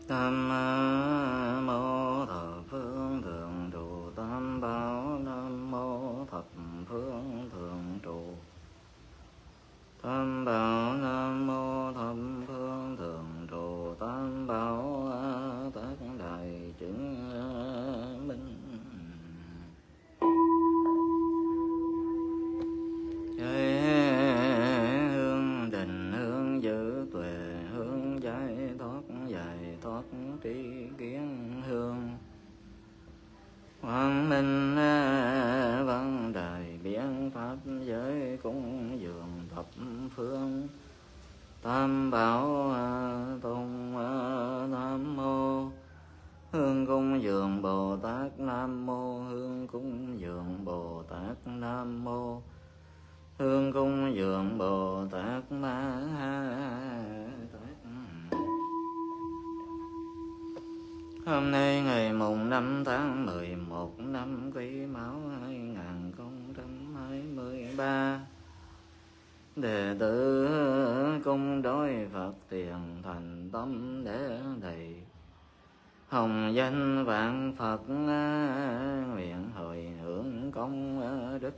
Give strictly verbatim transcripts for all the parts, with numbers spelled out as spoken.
Nam mô thập phương thượng trụ tam bảo. Nam mô thập phương thượng trụ tam bảo. Nam mô thập phương thượng trụ tam bảo. Tác đại chứng minh. Hương định hương giữ tuệ hương giải thoát giải thoát tri kiến hương quang minh văn đại biến pháp giới cúng dường thập phương tam bảo tùng. Nam mô hương cúng dường Bồ Tát. Nam mô hương cúng dường Bồ Tát. Nam mô hương cúng dường Bồ Tát Ma Tát. Hôm nay ngày mùng năm tháng mười một năm Quý Mão hai nghìn không trăm hai mươi ba, đệ tử cung đối Phật tiền thành tâm để đầy hồng danh vạn Phật, nguyện hồi hướng công đức,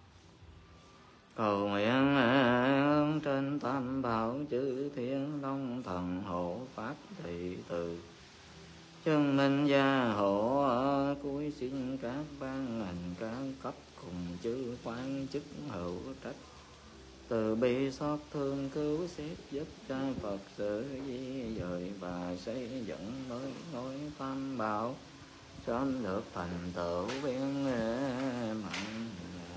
cầu nguyện hướng trên tam bảo chư thiên long thần hộ pháp thị từ chân minh gia hộ. Cuối xin các ban ngành các cấp cùng chư quan chức hữu trách từ bi xót thương cứu xét giúp cho Phật sự di dời và xây dựng mới ngôi tam bảo sớm được thành tựu viên mạnh.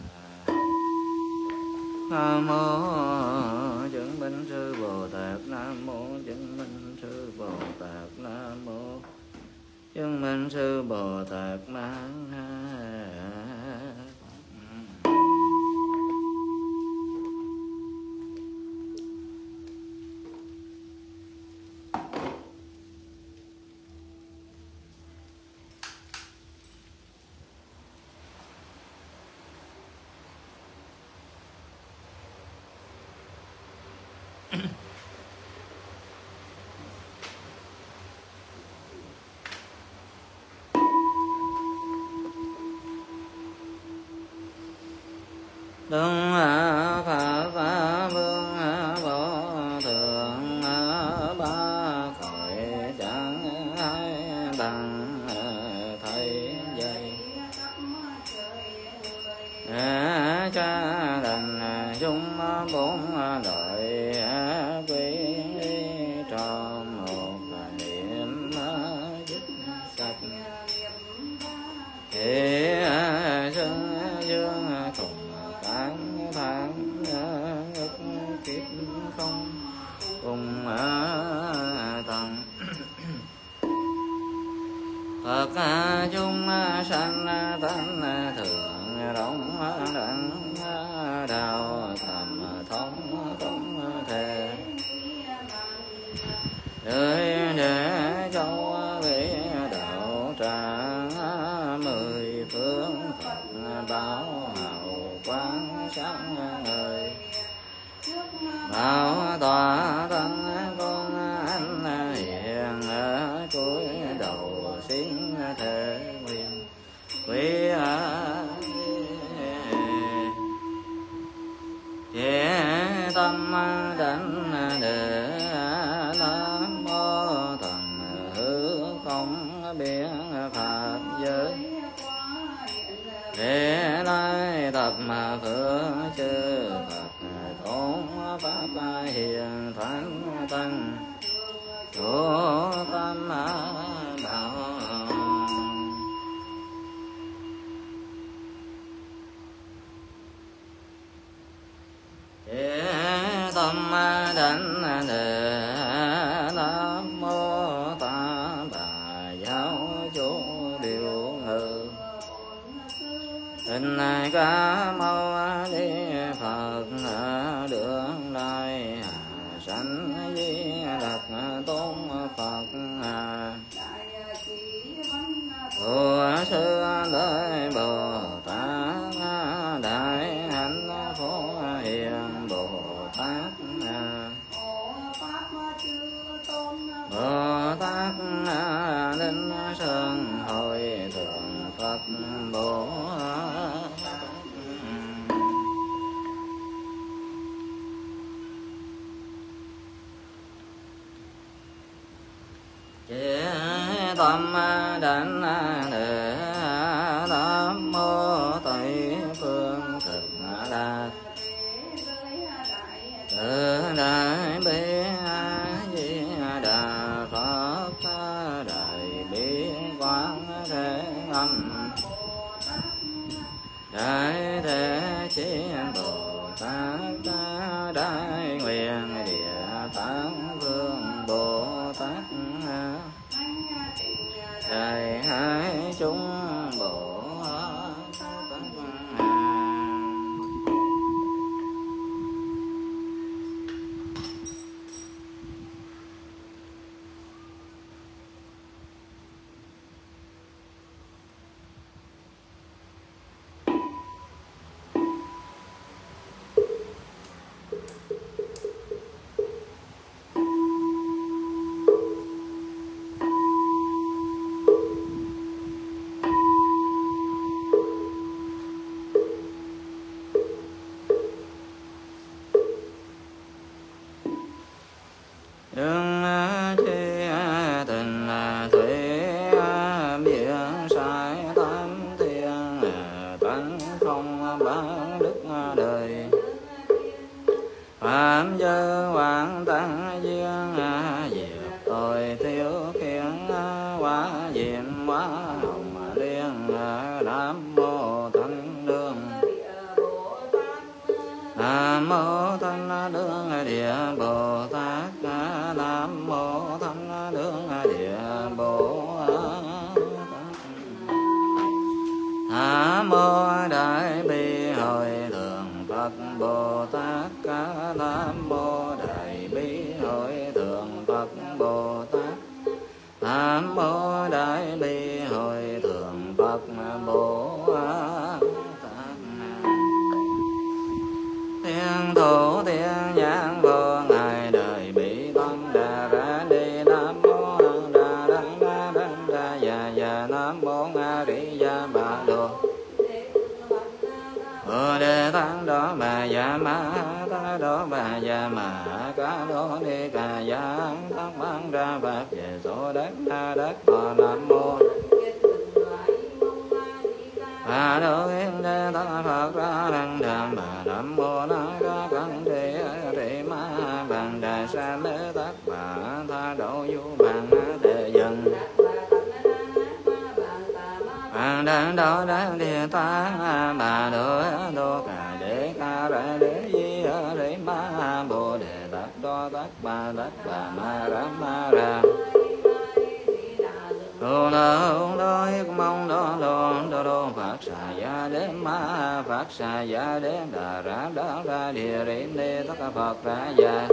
Nam mô chứng minh sư Bồ Tát. Nam mô chứng minh sư Bồ Tát. Nam mô chứng minh sư Bồ Tát Ma. Đông Phật Vương Vô Thượng ba cõi chẳng ai bằng thầy dạy, cha đành chung bốn đời quý cho một niệm dứt sạch thế sân dương cùng tháng tháng ức kiếp không cùng tầng Phật chúng sanh tánh thượng rộng đẳng đạo thầm thống không thể đời để châu vị đạo tràng mười phương Phật bảo hào quang sáng ngời bảo tỏa thân con anh hiện ở cuối đầu xin thể nguyện quý chế tâm đánh để Nam mô thần hư không biến pháp giới để lai tập mà phương chư Phật tôn pháp hiền thánh tăng chỗ tâm bảo để tâm đánh để Nam mô tam bà giáo chủ điều ngự hình ca mâu đi Phật đường lai sanh di lặc tôn Phật Thù sư lợi Bồ Tát đại hạnh phổ hiền Bồ Tát Bồ Tát Bồ chế tâm đảnh đề nam mô Tây phương cực lạc tự đại bi di đà Phật đại bi quán thế âm đại thế chiến Bồ Tát đại nguyện địa tạng vương Bồ Tát đại hải chúng Bồ Tát. Đừng chi tình thủy biển sai tám thiên tánh không bán đức đời phạm dơ hoàng tăng duyên diệt tội tiêu khiển quá diệm quá hồng liên nam mô thanh đương nam mô thanh đương địa Bồ Tát nam mô thanh đương địa Bồ Tát nam mô đại bi hội thượng Phật Bồ Tát nam mô đại bi hội thượng Phật Bồ Tát nam mô đại bi hội thượng Phật Bồ Tát. Thiên thủ thiên nhãn vô ngài đời bị tâm đà ra đi nam mô đà đà đà đà đà già già nam mô a di đà bà đồ bồ đề tát đó bà già ma tát đó bà già ma ca đô ni ca già tát mang ra bạc về số đất na đất thọ nam mô bà đô yên đế tát Phật ra đăng đàm bà nam mô na ca căng trì trì ma bàn đà sa mê tát bà tha độ du bàn đề dân bàn đàn đô đàn địa tát bà đô đô ca đế ca ra đế di đế ma bồ đề tát đô tát bà tát bà ma ra ma ra đô đô đô mong đô đô đô đô Phật xà gia đế ma Phật xà gia đế đà ra đà ra địa riêng đế tất Phật ra gia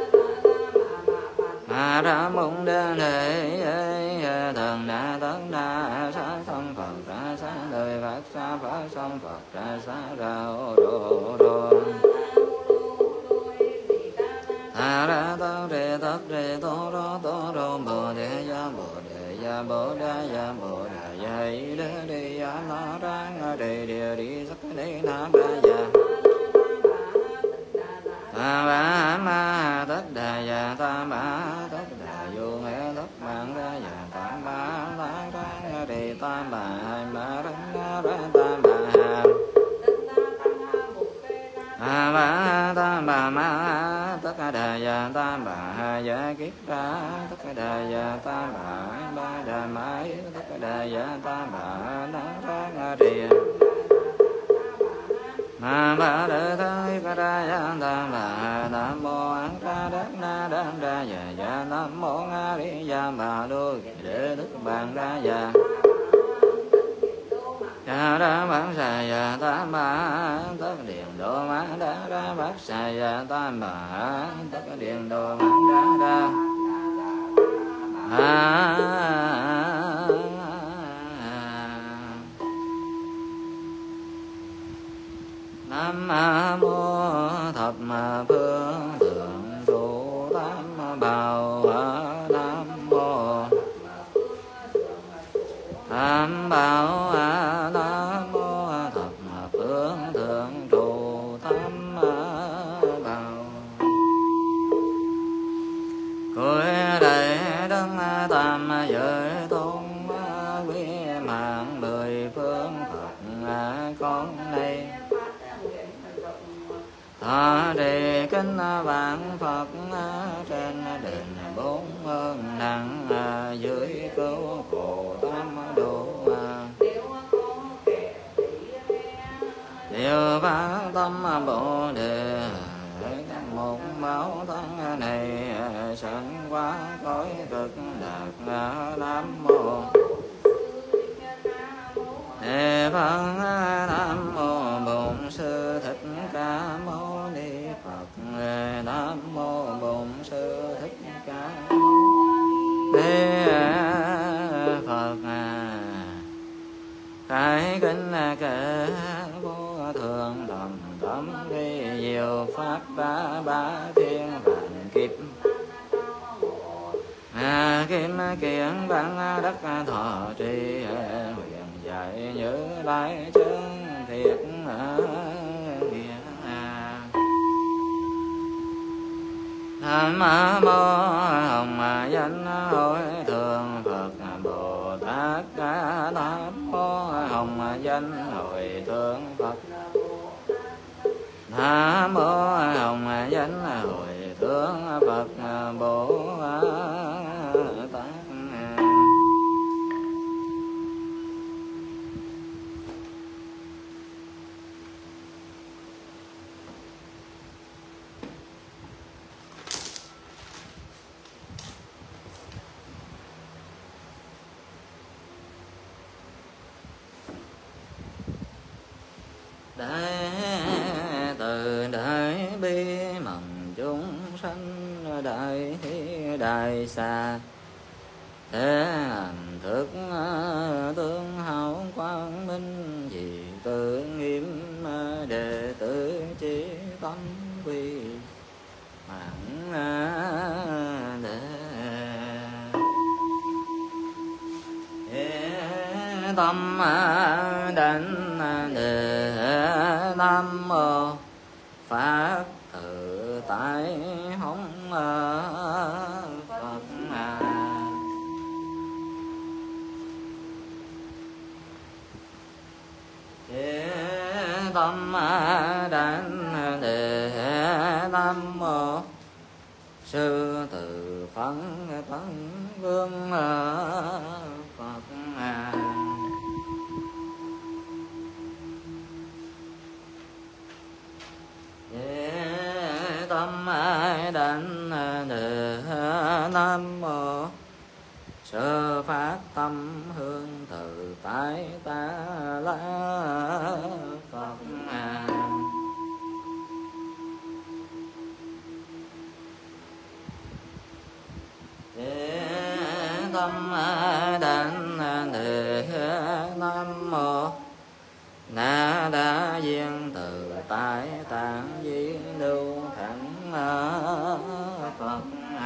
ma ra mong đế đề thần đà tất đà sa sanh Phật ra sa đời Phật sa Phật sanh Phật ra sa ra ô đô đô tha ra tất rê tất rê tô rô tô rô bồ đề gia bồ đề gia bồ đà gia bồ đà gia y đế đi gia na ra nga đề địa đi sắc đế na ba gia ta ba ma tất đà gia ta ba tất đà vô nghe tất mạng ra gia ta ba la ra nga đề ta ba hai ma ra nga ra ta ba ha ta ba ta ba ma tất cả đà gia ta bà ha gia kiết ra tất cả đà gia ta bà ba đà mái tất cả đà gia ta bà na ra nga địa ma ba đà thái ca đà gia ta bà nam mô an ca đắc na đa đa gia gia nam mô a di gia bà đô đệ đức bàn đa gia đa đa bát xà gia tam bà tất điện độ ma đa đa bát xà gia tam bà tất điện độ ma đa đa a nam mô thập phương thượng trụ tam bảo nam mô tam bảo tam giới tôn quy mạng mười phương Phật con đây thọ trì kinh vạn Phật trên đền bốn ơn nặng dưới cứu khổ tam độ điều phát tâm bồ đề một báo thân này sanh quá cõi cực lạc nam mô Đề Phật Nam Mô Bổn Sư Thích Ca Mâu Ni Phật Nam Mô Bổn Sư Thích Ca Mâu Ni Phật Khải kính kệ vô thượng đồng tâm vi diệu pháp ba ba thiên vạn kiếp à, kim kiện văn đất thọ trì huyền dạy như lai chân thiệt nghĩa Nam mô Hồng Danh Hội Thượng Phật Bồ Tát Nam mô Hồng Danh Hội Thượng Phật Nam mô Hồng Danh Hội Thượng Phật Bồ Tát Đại từ đại bi mầm chúng sanh đại đại xa thế hành thức tương hảo quang minh vì tự nghiêm đệ tử chí tâm quy mạng đệ tâm đánh đề nam mô phát tự tại hống Phật tâm đánh đề nam mô sư tử phấn tấn vương Phật tâm đánh đề nam mô sơ phát tâm hương tự tại ta la Phật tâm đánh đề nam mô na đa viên tự tại tạng di lưu thẳng Phật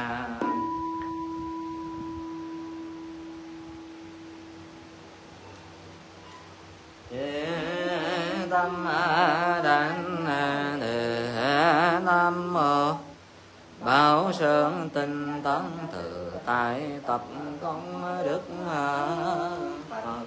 tâm đánh đề nam mô bảo sơn tinh tấn tự tại tập công đức Phật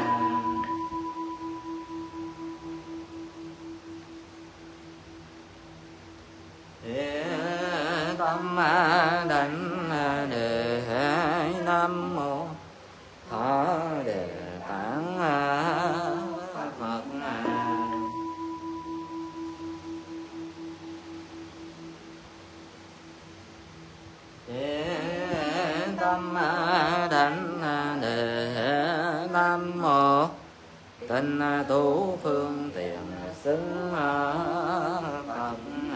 tâm đánh đề nam mô thọ đề tạng Phật tâm đánh đề nam mô tinh tú phương tiện xứng Phật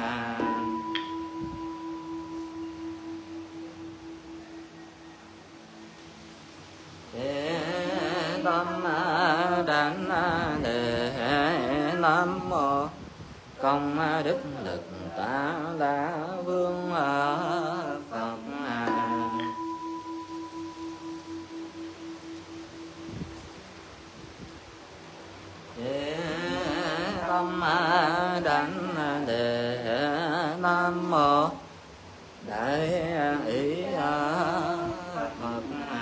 tâm đánh đề nam mô công đức lực ta la vương Phật tâm đánh đề nam mô đại ý Phật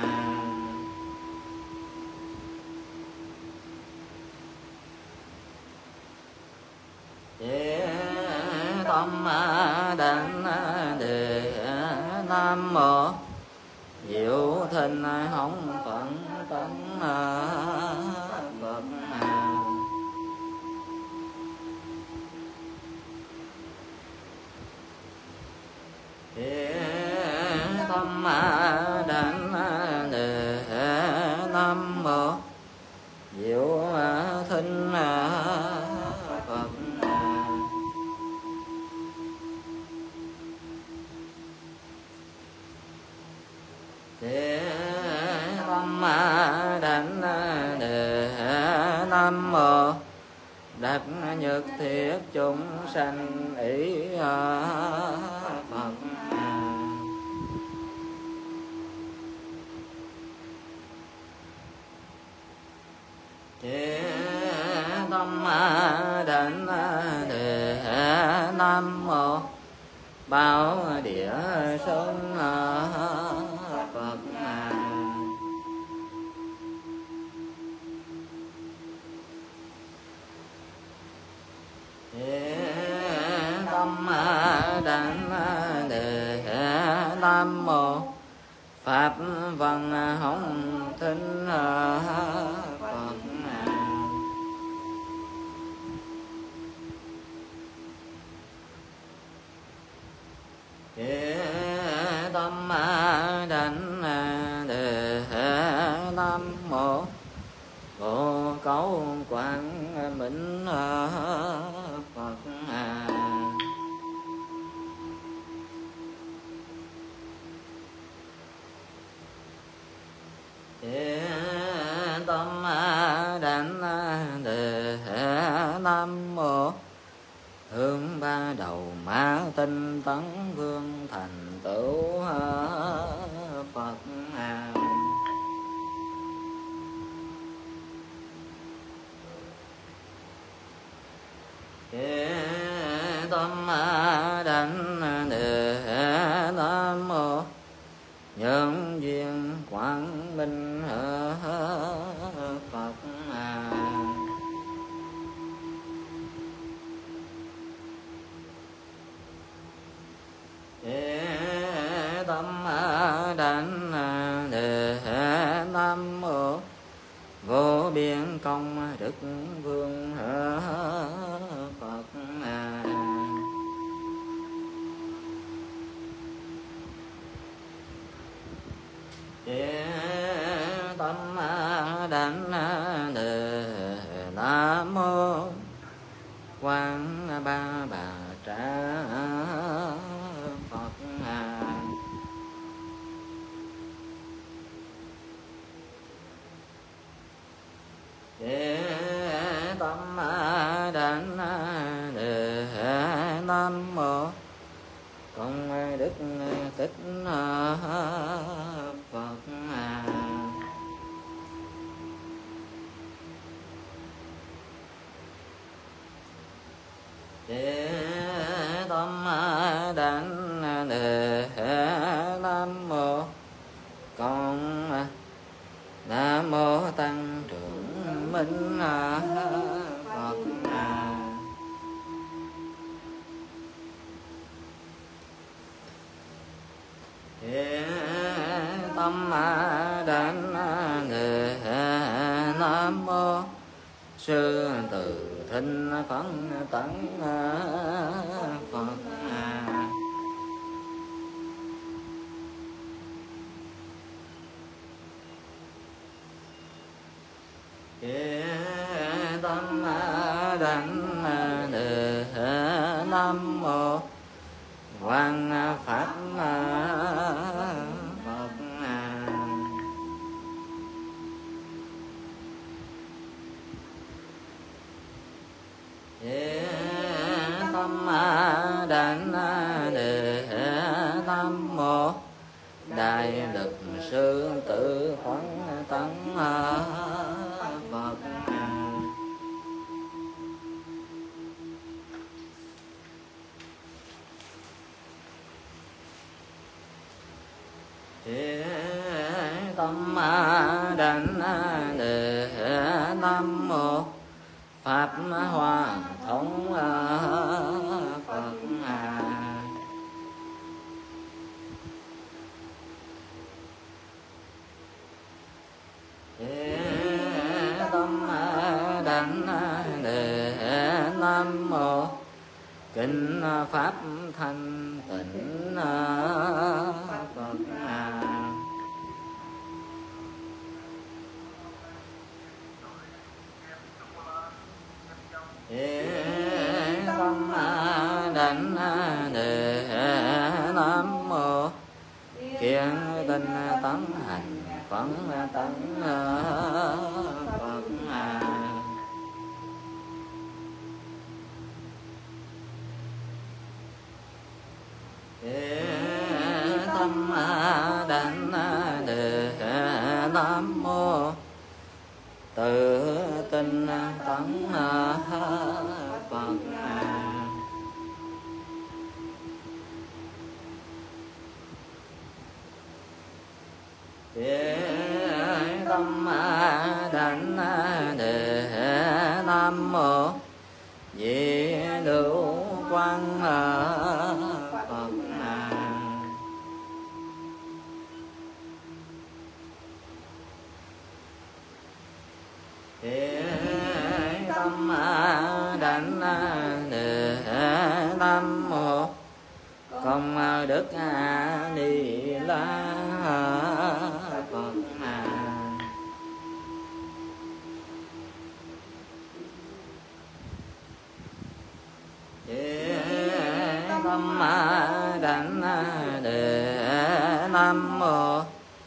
thinh hồng phận tấn Phật. Tâm đảnh đề nam mô diệu thinh Phật. Tâm đảnh đề nam mô đắc nhật thiết chúng sanh ý Phật. Tâm đảnh đề nam mô bảo địa sống Phật. Tâm đảnh đề nam mô pháp văn hồng thinh Phật. Tâm đảnh đề nam mô vô cấu quang minh Phật. Tâm đảnh đề nam mô hướng ba đầu mã tinh tấn vương thành tựu Phật. Tâm đảnh đề nam mô nhân duyên quang minh Phật. Tâm đảnh đề nam mô vô biên công đức vương Phật. Tâm đảnh đề nam mô quan ba bà trả Phật. Tâm đảnh đề nam mô công đức tích Phật. Tâm đảnh đề nam mô con nam mô tăng trưởng minh Phật. Tâm đảnh đề nam mô sư từ thinh phấn tấn Phật. Tâm đảnh đề nam mô quan pháp Phật. Tâm đảnh đề nam mô đại lực sư tử phấn tấn Phật. Tâm đảnh đề nam mô pháp hoa thống Phật. tâm đảnh đề nam mô kinh pháp thanh tịnh Phật. Tâm đảnh đề nam mô kiên tinh tấn hành phấn tấn Phật. Tâm đảnh đề nam mô tự tinh tấn Phật. Tâm đảnh đề nam mô di lưu quang Phật. Tâm đảnh đề nam mô công đức A Di Đà Phật. Tâm đảnh đề nam mô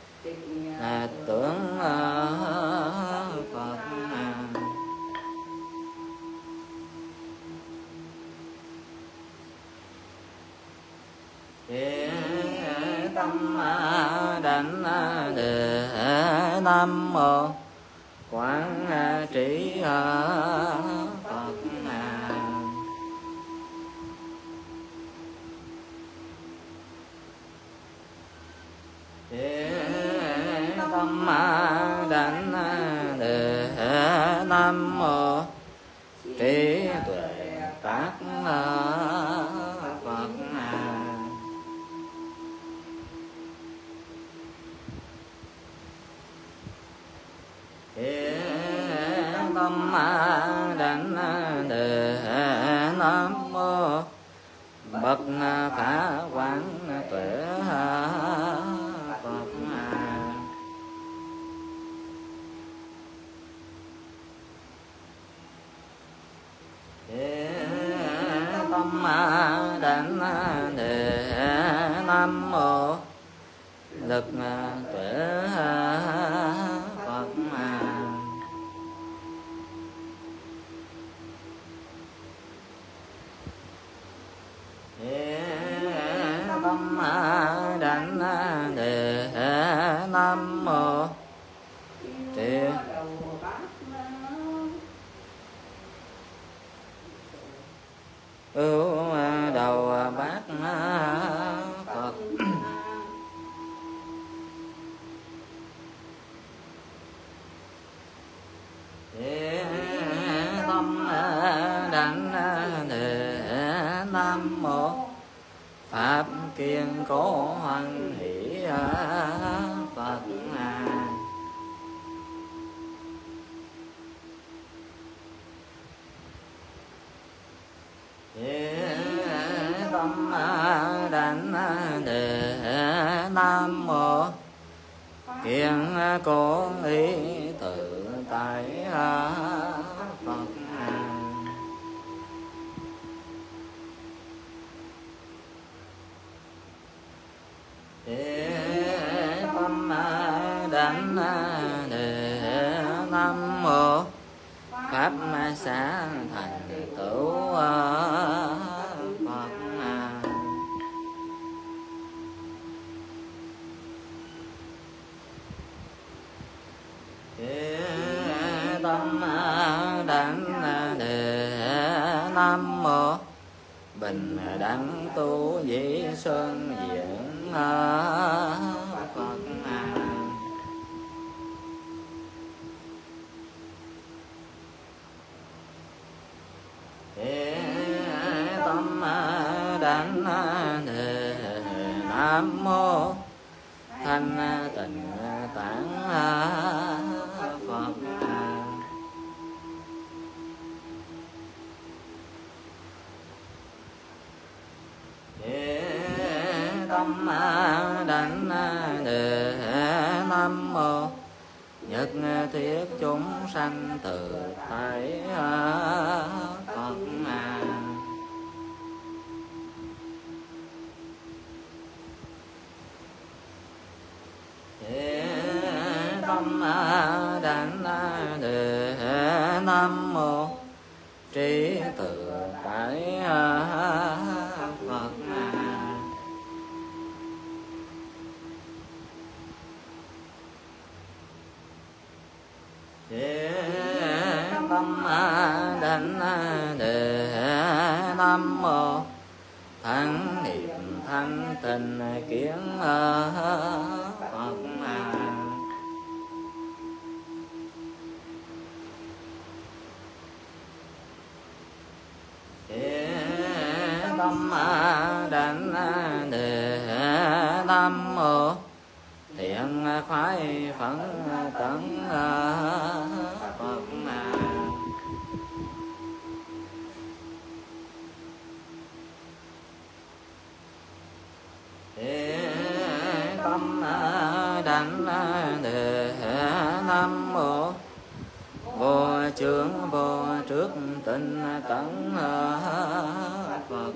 tưởng Phật. Tâm đảnh đề nam mô quán trí Phật. Tâm đảnh đề nam mô trí tuệ tác Phật. Tâm đảnh đề nam mô bậc phá quán tuệ Phật. Tâm đảnh đề nam mô lực tuệ Phật. Tâm đảnh đề nam mô trí ưu đầu bát Phật. Tâm đảnh đề nam mô pháp kiên cố hoan hỷ Phật. Tâm đảnh đề nam mô kiên cố ý tự tại Phật. Tâm đảnh đề nam mô pháp xá thành tựu Phật. Tâm đảnh đề nam mô bình đẳng tu dĩ sơn diễn Phật. Tâm đảnh đề nam mô thanh tịnh tạng tâm đảnh đề nam mô nhất thiết chúng sanh từ tại Phật. Tâm đảnh đề nam mô trí tự tại Phật. Tâm đảnh đề nam mô thắng niệm thanh tịnh kiến Phật. Tâm đảnh đề nam mô thiện khoái phấn tấn Phật. Tâm đảnh đề nam mô vô chướng vô trước tinh tấn Phật.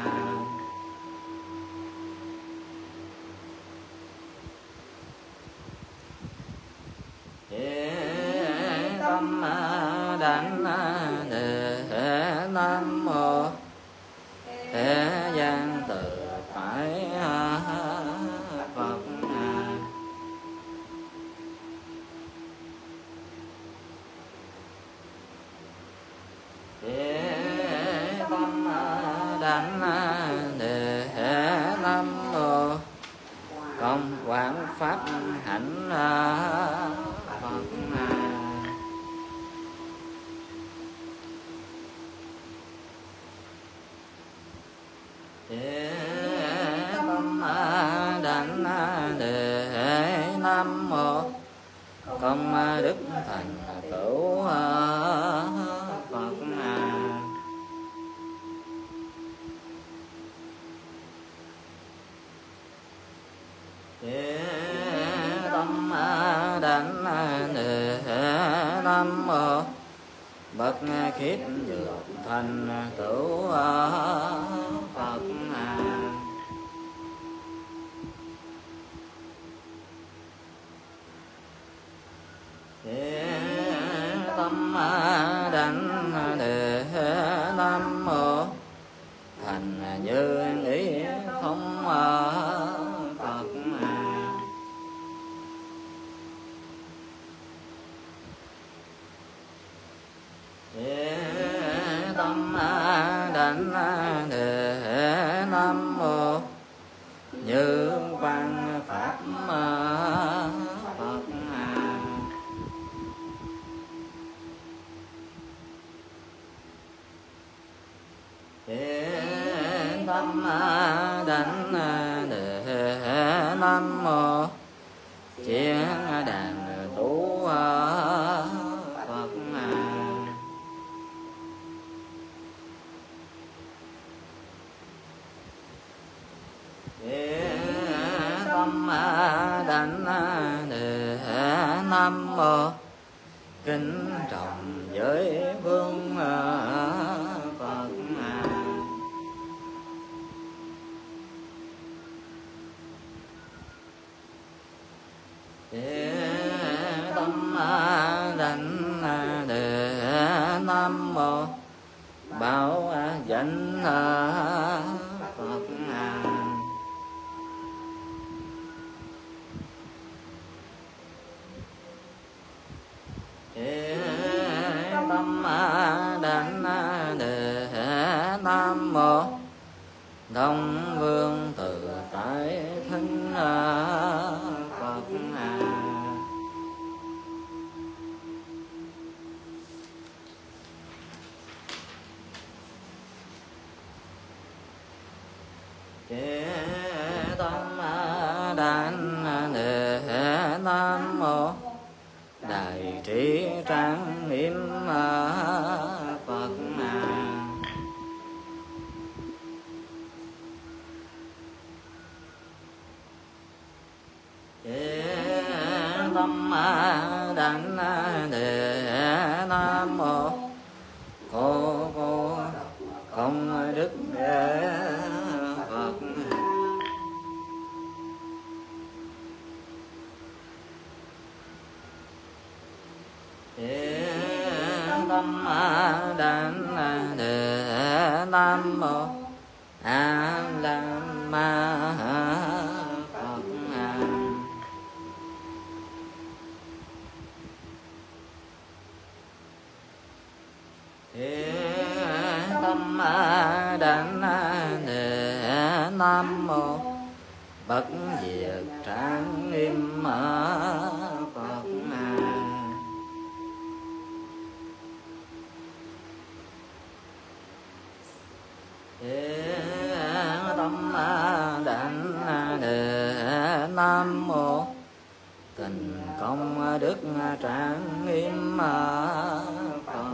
Tâm đảnh đề nam mô thế gian tự tại Phật. Tâm đảnh đề nam mô công quán pháp hạnh Phật. Tâm đảnh đề nam mô công đức thành tựu Phật. Tâm đảnh đề nam mô bậc khiết nhược thành tựu Phật. Tâm đảnh đề nam mô thành như ý không Phật. Tâm đảnh đề nam mô như quan pháp Phật. Tâm đảnh đề nam mô chiến đàn tú Phật. Tâm đảnh đề nam mô kính trọng giới vương Phật. Tâm đảnh đề nam mô bảo danh Phật. Tâm đảnh đề nam mô Đông Vương tự tại thân Phật. Tâm đảnh đề nam mô đại trí trang nghiêm Phật. tâm đảnh đề nam mô cô cô công đức Phật. Tâm đảnh đề nam mô A La Ma Phật. Tâm đảnh đề nam mô Bất diệt trang nghiêm Phật. Tâm đảnh đề nam mô Tình công đức trang nghiêm Phật.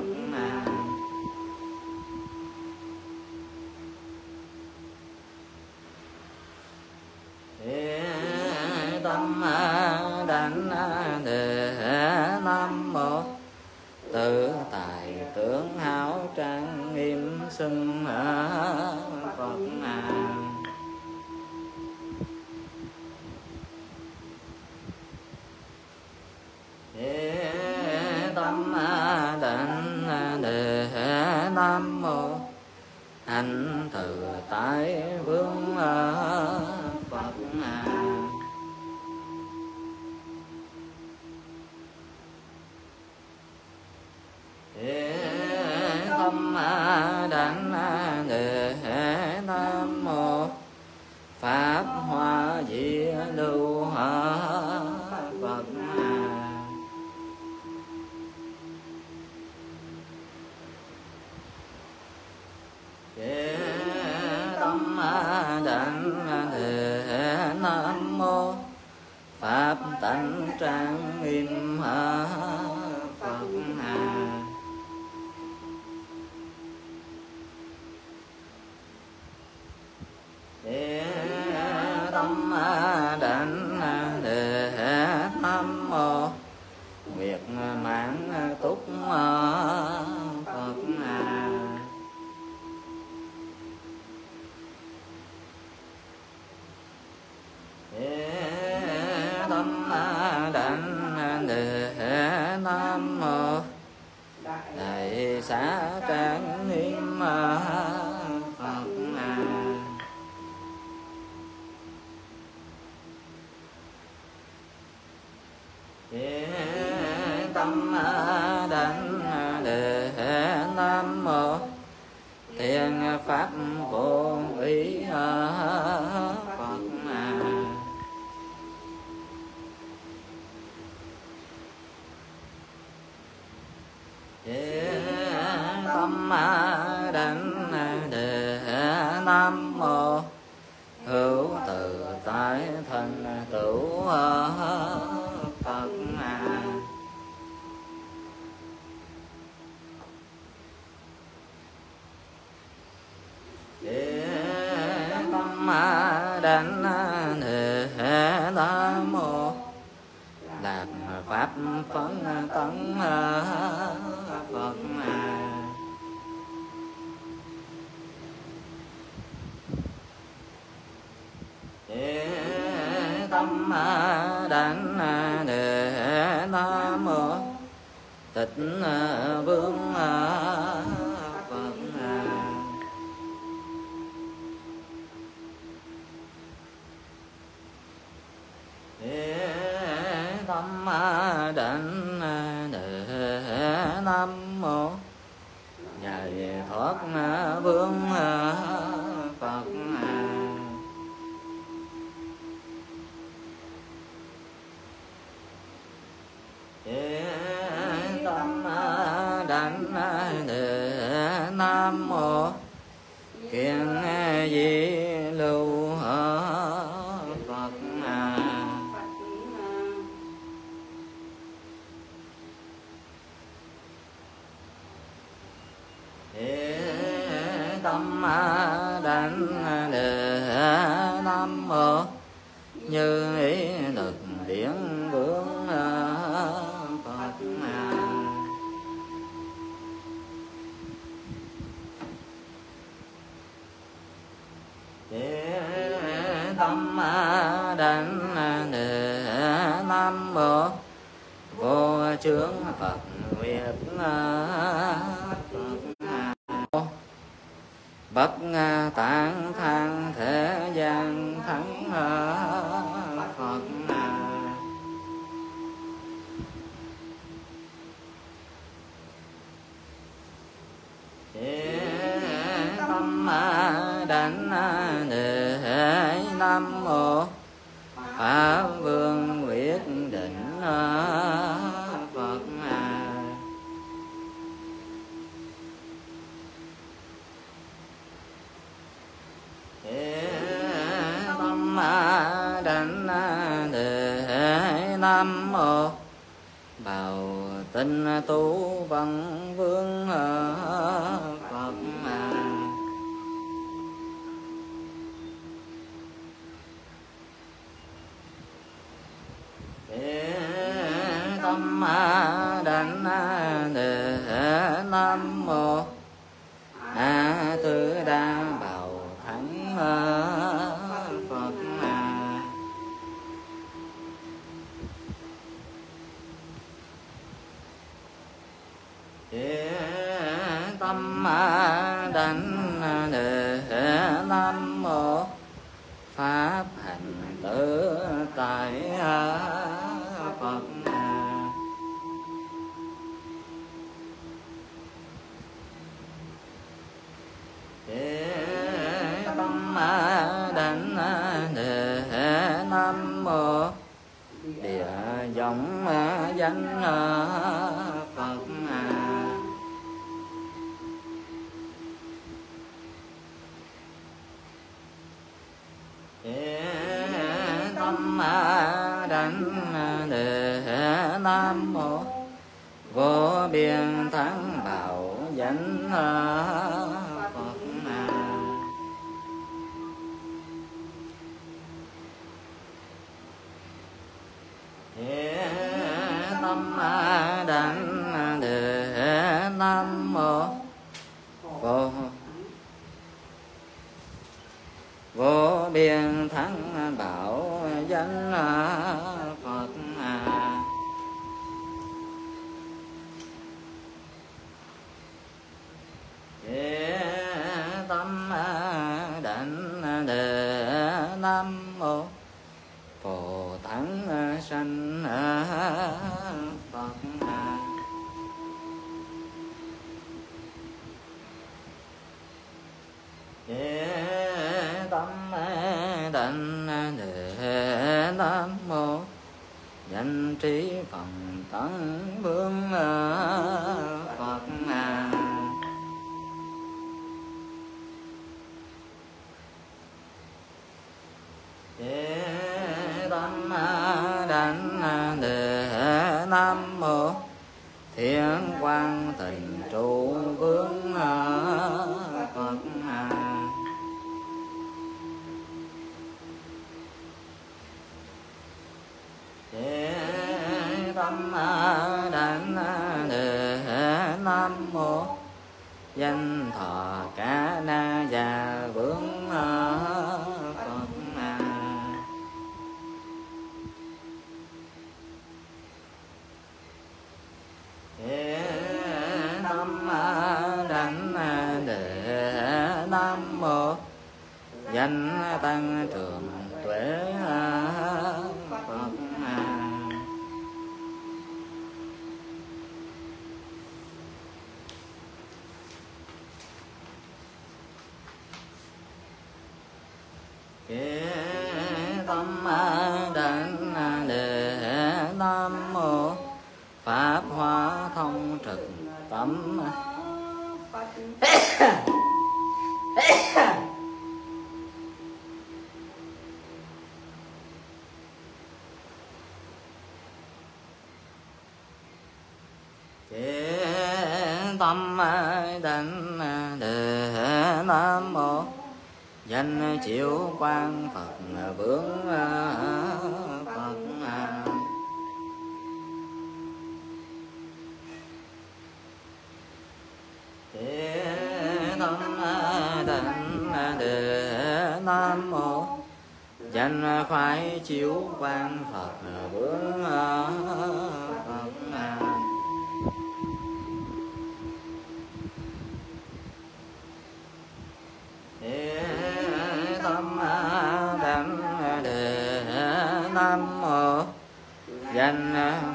Tâm đảnh đề nam mô Tự tài tướng hảo trang nghiêm xưng Phật. Tâm đảnh đề nam mô Hạnh từ tại vương Phật. Tâm đảnh đề nam mô Pháp Hoa Diệu Lưu Phật. Tâm đảnh đề nam mô Pháp tánh trang nghiêm Phật. Tâm đảnh đề nam mô Nguyệt mãn túc Phật. Tâm đảnh đề nam mô Đại xá trang nghiêm Phật. Tâm đảnh đề nam mô Thiên pháp vô ý Phật. Tâm đảnh đề nam mô Hữu từ tại thành tựu Phật. Tâm đảnh đề nam mô Lạc pháp phấn tấn Phật. Tâm đảnh đề nam mô Tịch vương Phật. Tâm đảnh đề nam mô Giải thoát vương Phật. Tâm đảnh đề nam mô Kiên di lưu Phật. Tâm đảnh đề nam mô Như ý lực tâm đảnh đề nam mô vô chướng Phật nguyệt Phật bất tạng thang thế gian thắng Phật tâm đảnh đề nam mô Pháp Vương quyết định Phật tâm đảnh đề nam mô Bào tinh tú văn vương Phật tâm đảnh đề nam mô A Tư Đa Bảo Thắng Phật tâm đảnh đề nam mô Pháp hành tự tại Phật tâm đảnh đề nam mô Địa giống danh Phật tâm đảnh đề nam mô Vô biên thắng bảo danh Phật tâm đảnh đề nam mô Vô Vô biên thắng bảo danh Phật tâm đảnh đề nam mô Phổ Thắng sanh Phật tâm đảnh đề nam mô Danh trí phần tấn vương Phật tâm đảnh đề nam mô Thiên Quang Tịnh Trụ Vương Phật tâm đảnh đề nam mô Danh Thọ Ca Na Già Vương Phật tâm đảnh đề nam mô Danh Tăng Trưởng Tuệ Phật tâm đảnh đề nam mô Pháp Hoa Thông Trực Tâm tâm đảnh đề nam mô Danh Chiếu Quang Phật Vương Phật tâm đảnh đề nam mô danh khoái chiếu quan Phật bướng Phật tâm đảnh đề nam mô danh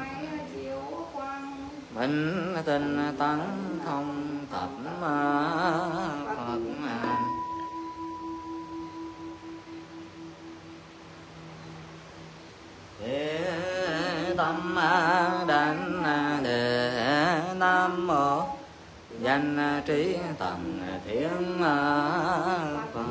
minh tinh tấn thông tập Phật tâm đảnh đề nam mô danh trí tầng thiên Phật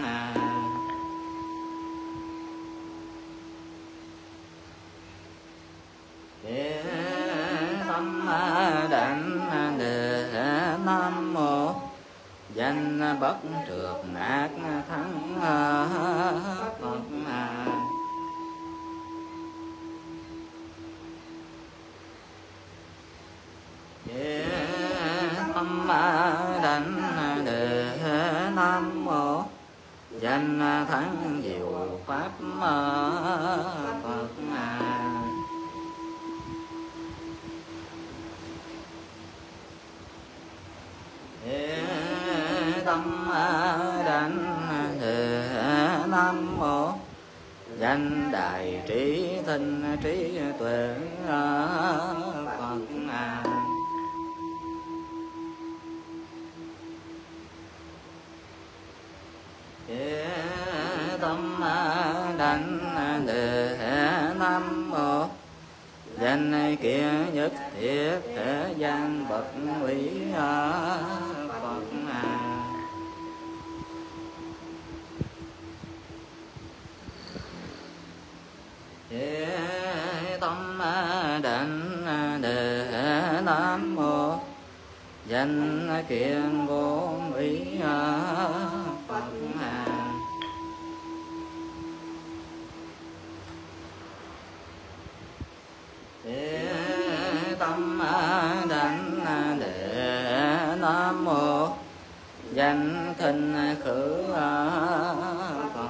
tâm đảnh đề nam mô danh bất trượt ác thắng Phật tâm đảnh đề nam mô danh thắng diệu pháp Phật tâm đảnh đề nam mô danh đại trí tinh trí tuệ Phật tâm đảnh đề nam mô danh kia nhất thiết thế gian bậc quý Phật tâm đảnh đề nam mô danh kiên vô ý Phật tâm đảnh đề nam mô danh thinh khử Phật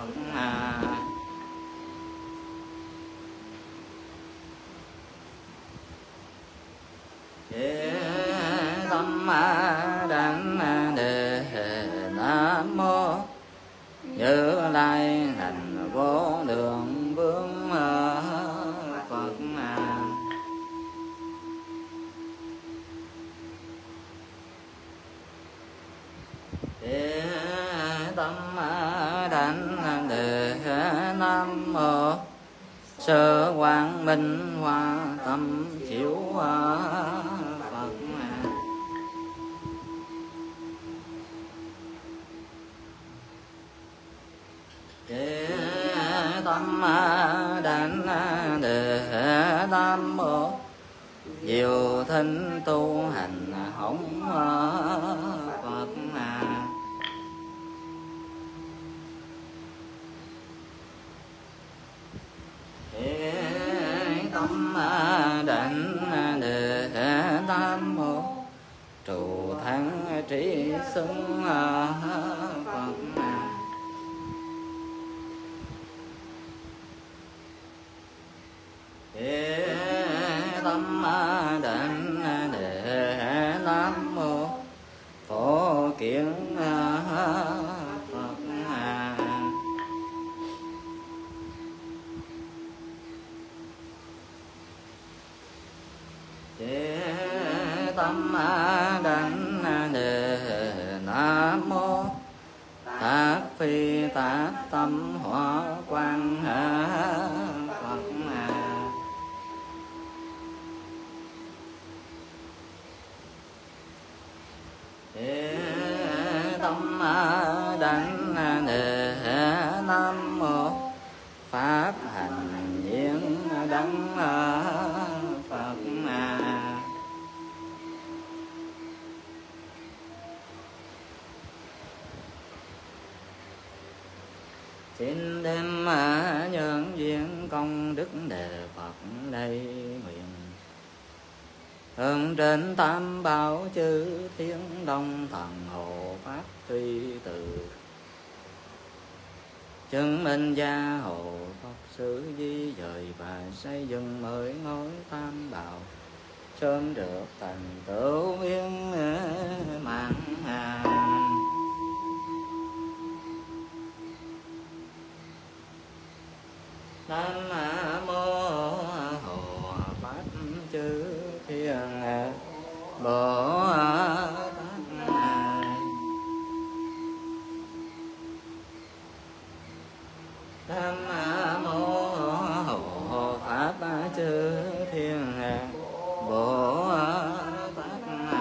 tâm đảnh đề nam mô Như Lai hành vô lượng vương Phật tâm đảnh đề nam mô Sơ quang minh hoa tâm chiếu Phật tâm đảnh đề nam mô Diệu thinh tu hành hồng Phật tâm đảnh đề nam mô trụ thắng trí xứng Phật tâm đảnh đề nam mô phổ kiến Phật tâm đảnh đề nam mô tác phi tác tâm hóa quang Phật tâm đảnh đề nam mô pháp hành nhiên đắng Phật xin đem nhân duyên công đức đề Phật đây nguyện hướng trên tam bảo chư thiên đông thần hộ pháp tuy từ chứng minh gia hộ Phật sự di dời và xây dựng mới ngôi tam bảo, sớm được thành tựu viên mãn. Nam mô Hộ Pháp chư Thiên Bồ Tát. Nam mô Hộ Pháp chư Thiên Bồ Tát.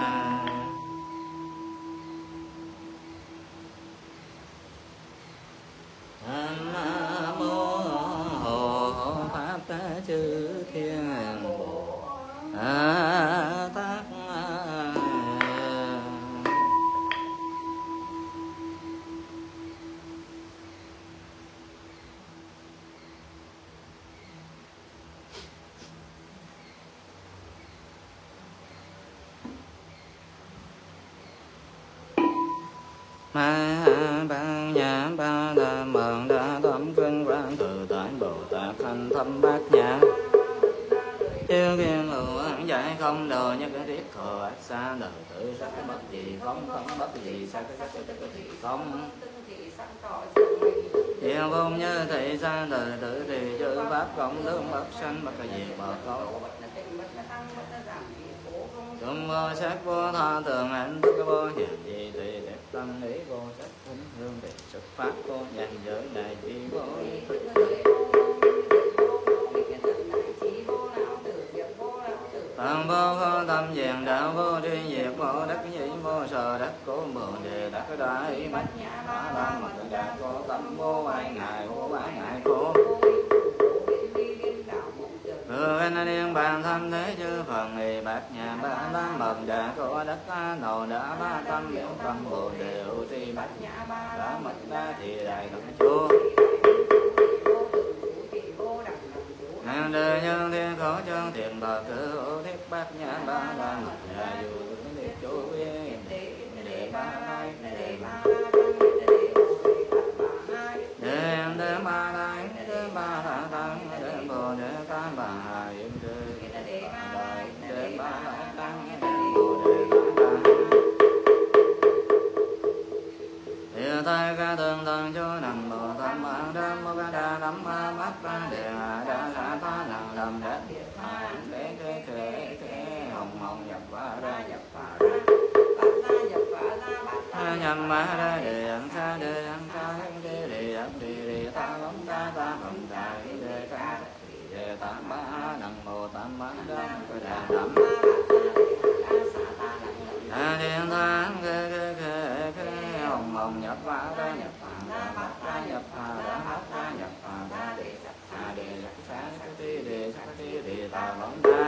Nam mô Hộ Pháp chư Thiên Bồ Tát. Ma ban nhã ba la mật đa tâm kinh quán tự tại Bồ Tát thành thâm bát nhã, chư thiên hữu ân giải không đồ nhất cái thiết khổ ác xa đời tự sắc bất gì không không bất gì sắc sắc sắc thị không hiện vô như thị xa đời tự thì chư pháp cộng lương bất sanh bất diệt bất câu chúng vô sắc vô tha tường hạnh thức vô hiện gì tùy đẹp tâm lý vô sắc thính hương đẹp xuất pháp vô danh giới đại trí vô Tạng vô vô tâm diện đạo vô tri diệt vô đắc dĩ vô sở đắc cố mượn đề đắc đại bát nhã ba la mật đa cố tâm vô ai ngại vô bán ngại cố Hư anh niên bàn thâm thế chư Phật nghị bát nhã ba la mật đa cố đắc nồ đa ba tâm biểu tâm bồ đề ưu tri bát nhã ba la mật đa thì đại thắng chúa Hàng đời nhân thiên khổ chân thiện bờ cư hộ thiết bát nhã ba la mật đa dù thiết chú viên đề ba lai đề ba đề đề ba lai đề ba la tăng đề bồ đề tam bà hà yếm đề đề ba la tăng đề bồ đề tam bà Địa tai ca tương tăng cho nằm bồ tam bà đam mô ca đa nam ma bát ba đề hà đa la ta nàng đầm đa địa tha thế thế thế thế hồng hồng nhập va ra nhập va ra bát ra nhập va ra bát ra nhập ma ra đề ăn sa đề ăn sa đề đề ăn đề đề ta bấm ta ta bấm ta đề ca đề tam ba nằng mô tam ba đam ca đa nam ma điện thang khê khê khê khê hồng hồng nhập va ra nhập va ra bát ra nhập va ra bát ra nhập va ra đề sa đề sa sa ti đề sa ti đề ta bấm ta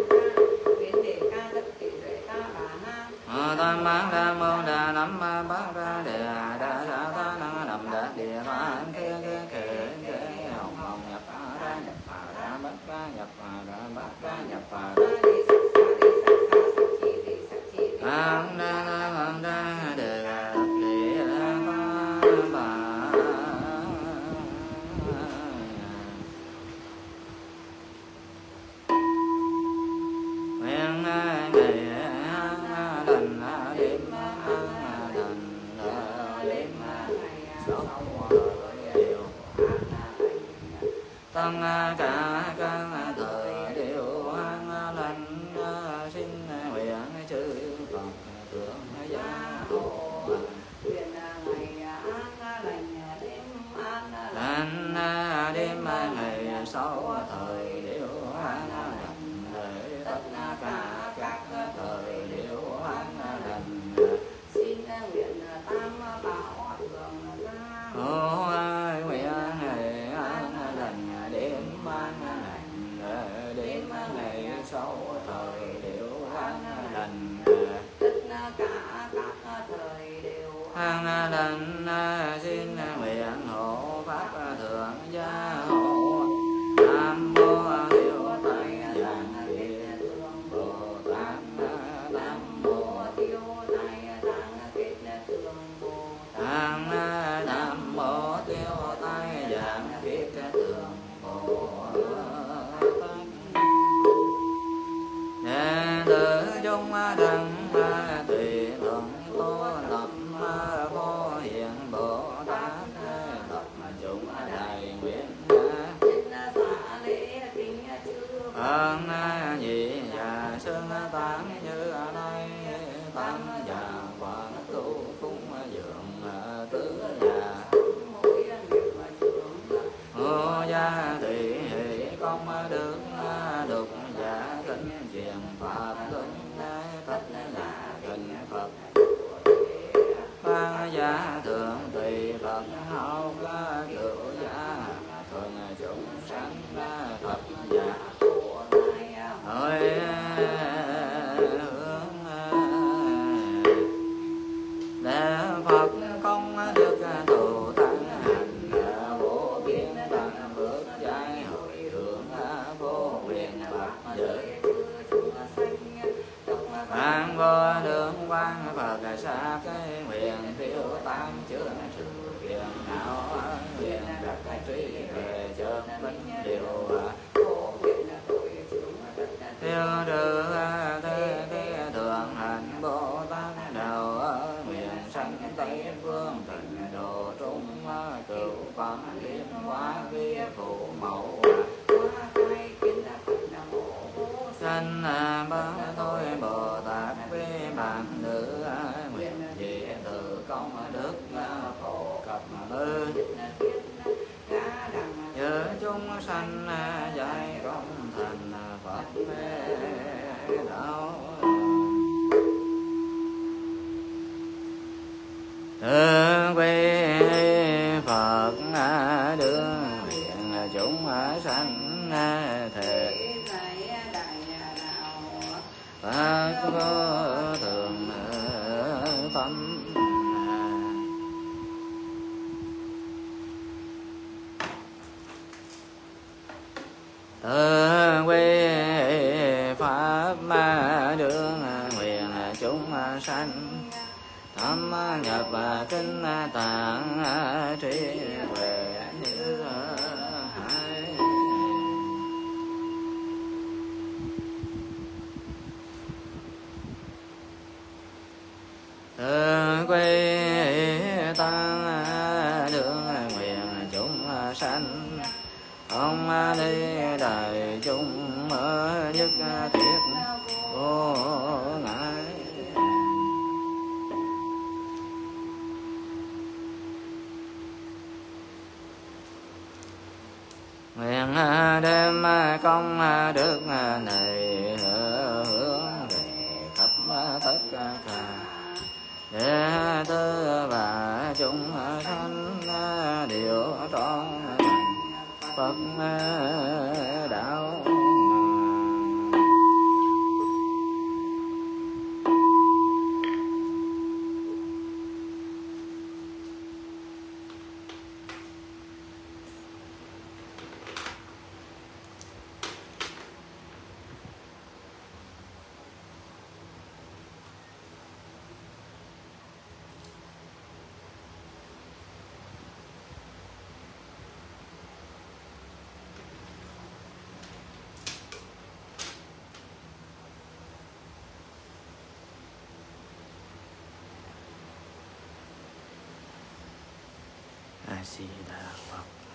tam bán đa mô đa nam ma bát ra đề đa đa ta năng nằm đa địa tha khê khê khê khê hồng hồng nhập va ra nhập va ra bát ra nhập va ra bát ra nhập va ra An đa la hàm đa đề đa địa ba ba Nguyện ngày lành đêm lành đêm sống điều tâm cả các thời điều an lành xin nguyện chư Phật thượng gia hộ nguyện ngày an lành đêm an lành đêm ngày sau thời điều an lành để tất cả các thời điều an lành xin nguyện tam bảo thường gia hộ nguyện ngày an lành đêm an lành đêm ngày sau thời điều an lành tất cả các thời đều an lành xin nguyện hộ pháp thượng gia hộ nam mô tiêu tai giang địa bồ tát nam mô tiêu tai giang kết tường bồ tát nam mô tiêu tai chung đẳng tùy thuận tu tập vô hiện Bồ Tát lập chúng đại nguyện ơn nhị và xưng tám như đây tám và quán tu cúng dường tứ nhà ô gia tỳ hỷ công đức đục giả kinh truyền pháp luân thất là kinh Phật ban gia thượng tùy Phật học cửu gia thường chúng sanh thập giả hồi hướng để Phật công đức tụ tăng hành vô biên tăng phước giải hồi hướng vô quyền Phật giới an vô đường quang Phật xa cái nguyện tiêu tam chướng sự phiền não nguyện đặt trí về chân minh điều tiêu trừ thế thế thượng hành Bồ Tát đạo nguyện sanh tây phương tịnh độ trung cửu phẩm liên hóa vi phụ mẫu sanh ba thôi Bồ Tát với bạn nữ nguyện dị từ công đức phổ cập ư nhớ chúng sanh giải công thành Phật đạo tự quy Phật đương nguyện chúng sanh thể Phật có thường tâm tự quy Pháp đương nguyện chúng sanh thâm nhập kinh tạng trí huệ như hải tự quy tăng đương nguyện chúng sanh ông đi đại chúng nhất thiết vô ngại nguyện đem công đức này hướng về khắp tất cả đệ tử và chúng sanh đều trọn Phật đạo A Di Đà Phật.